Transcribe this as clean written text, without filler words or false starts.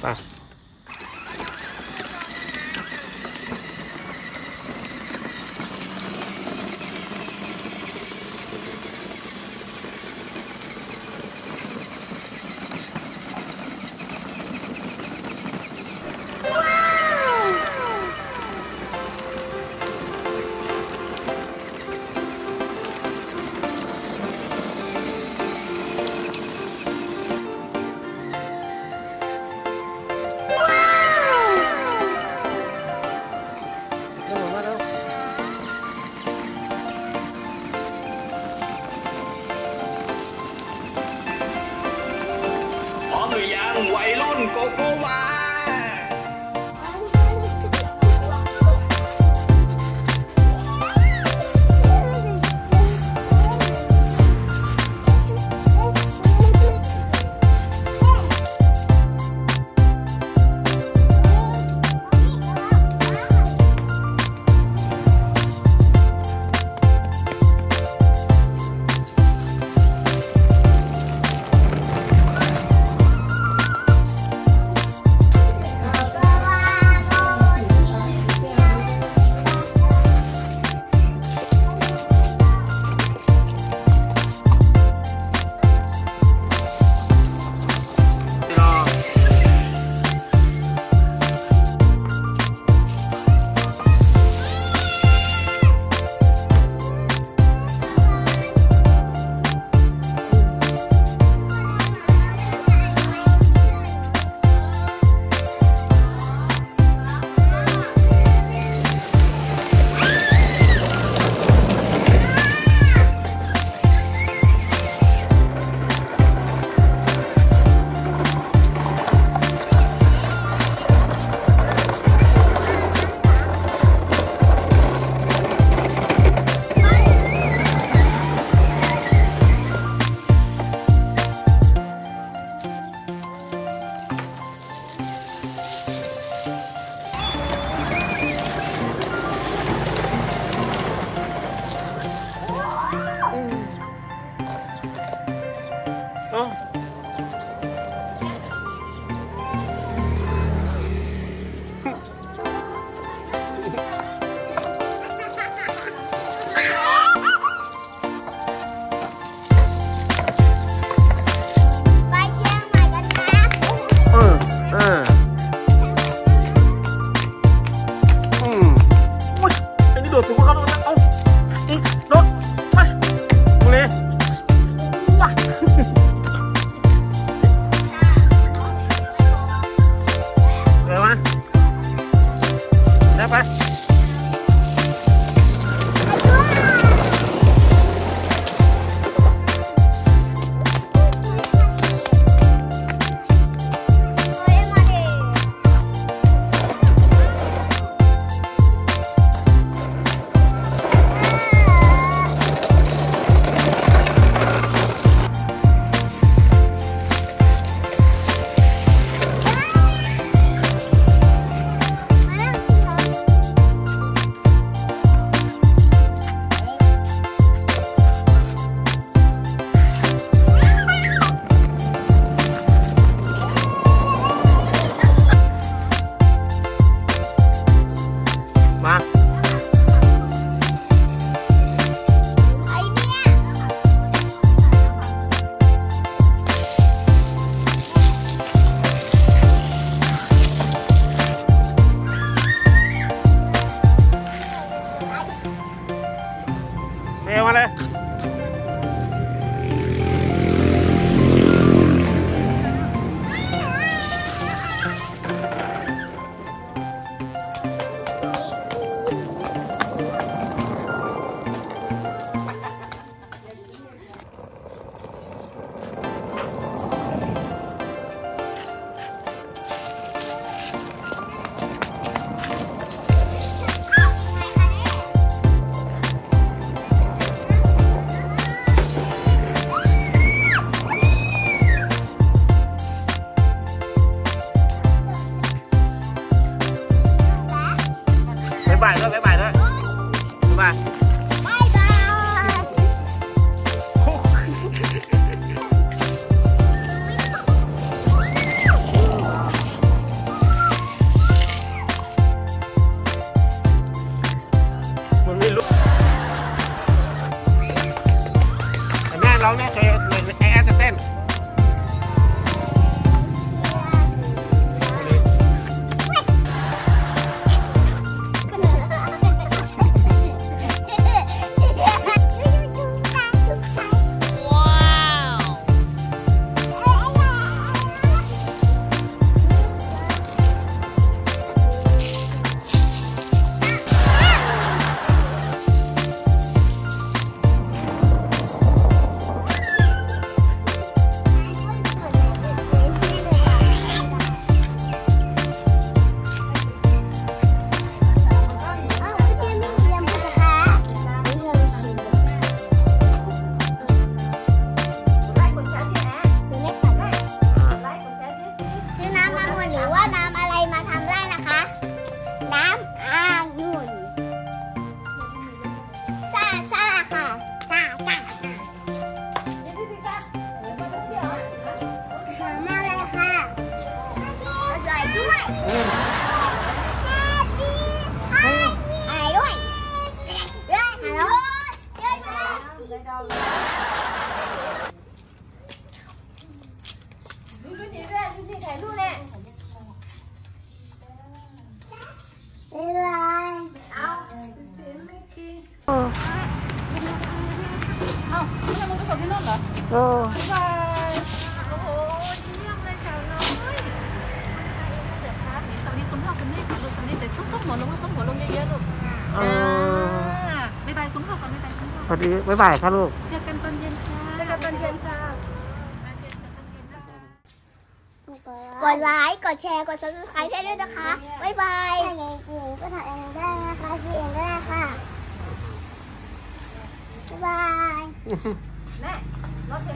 ไปวัยรุ่นโกโกวาโดดสูงเขาแล้วเอาอีกโดดไปเลยว้าเร็วมาได้ไปมาเลยบ๊ายบายด้วยบ๊ายบายด้วยบ๊ายบายเราเนี่ยเคยไอแอนจะเต้นโอ้บายโอ้โหเยี่ยมเลยสาวน้อยเดี๋ยวครับนี่สวัสดีคุณพ่อคุณแม่ก่อนลูกสวัสดีเสร็จต้องหัวลงต้องหัวลงเยอะๆลูกบ๊ายบายคุณพ่อก่อนบ๊ายบายคุณพ่อสวัสดีบ๊ายบายค่ะลูกเจอกันตอนเย็นค่ะเจอกันตอนเย็นค่ะกดไลค์กดแชร์กด subscribe ได้ด้วยนะคะบ๊ายบายถ้าอยากกินก็ถ่ายเองได้นะคะซื้อเองก็ได้ค่ะบ๊ายบาย